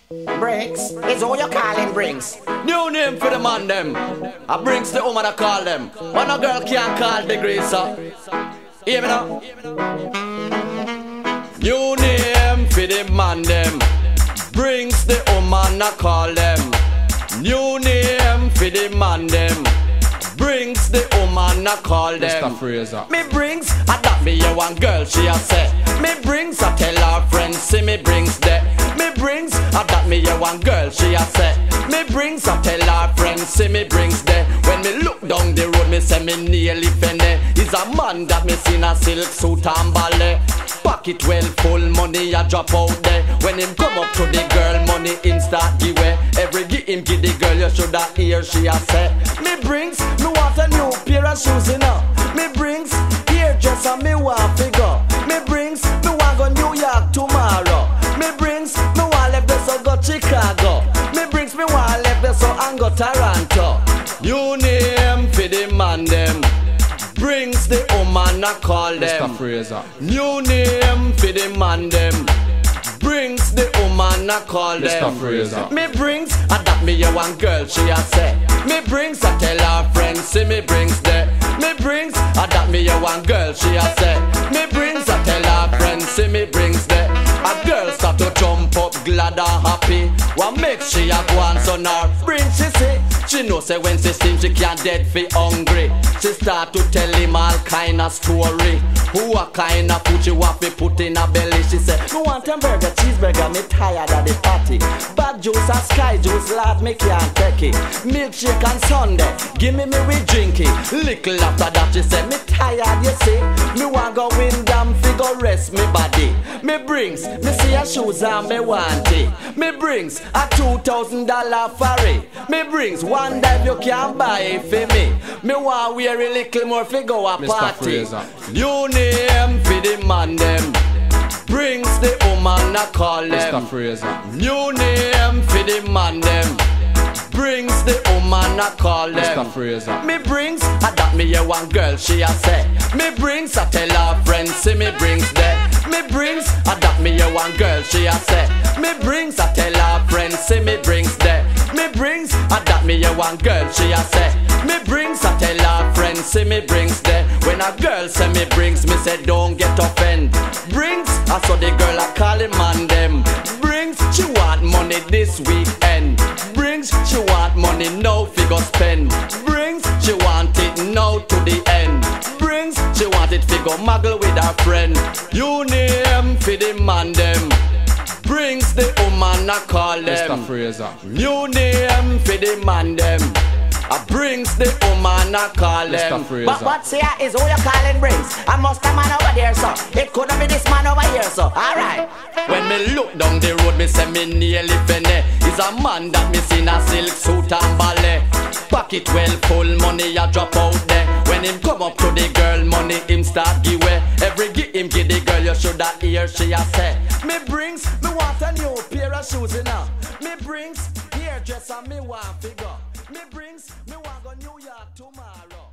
Brinks is who you calling Brinks. New name for the man them. I brings the woman I call them. But no girl can't call the greaser. Hear me now? New name for the man them. Brings the woman I call them. New name for the man them. Brings the woman I call them. Mr. Fraser. Me brings, I that me a one girl she a say. Me brings, I tell her friends see me brings there. Me brings, I that me a one girl she a say. Me brings, I tell her friends see me brings there. When me look down the road me say me nearly fender. Is a man that me seen a silk suit and ballet. Pocket well full, money a drop out there. When him come up to the girl, money him start give way. Every give him give the girl, you shoulda hear she a say. Me brings, me want a new pair of shoes, you know. Me brings, hairdress and me want figure. Me brings, me want go New York tomorrow. Me brings, me want left there so go Chicago. Me brings, me want left there so and go Toronto. New name for the man them. Brings the woman I call them. Mr. Fraser. New name for the man them. Brings the woman I call them. Mr. Fraser. Me brings, I that me a one girl she a say. Me brings, I tell her friends see me brings there. Me brings, I that me a one girl she a say. Me brings, I tell her friends see me brings there. A girl start to jump up glad and happy. What makes she a go on so now bring she say. She know say when she steam she can't dead fi hungry. She start to tell him all kind of story. Who a kind of food she want fi put in her belly. She say, me want a burger, cheeseburger, me tired of the party. Bad juice and sky juice, lad, me can't take it. Milkshake and Sunday, give me we drink it. Little after that she say, me tired you see. Me want go Windham fi go rest me body. Me brings, me see her shoes and me want it. Me brings a $2,000 for it. Me brings one dive you can't buy it for me. Me want wear a little more fi go a party. New name for the man them. Brings the woman I call them. Mr. Fraser. New name for the man them. Brings the woman I call them. Mr. Fraser. Me brings, I that me a one girl she a say. Me brings, I tell her friends see me brings there. Me brings, I that me a one girl she a say. Me brings, I tell her friends see me brings there. Me brings, I that me a one girl she a say. Me brings, I tell her friends see me brings there. When a girl say me brings, me say don't get offended. Brings, I saw the girl I call him man them. Brings, she want money this weekend. Brings, she want money now fi go spend. Brings, she want it now to the end. Brings, she want it fi go muggle with her friend. You name fi the man them. Brings the woman I call them. Mr. Fraser. New name for the man them. I brings the woman I call them. Mr. Fraser. But what's here is who you calling Brinks. I must a man over there, so it couldn't be this man over here, so alright. When me look down the road, me say me nearly fender. Is a man that me seen a silk suit and ballet. Pocket well full, money a drop out there. When him come up to the girl, money him start give way. Every give him give the girl, you shoulda hear she a say. Me brings, me want a new pair of shoes, you know. Me brings, hairdress and me want figure. Me brings, me want go New York tomorrow.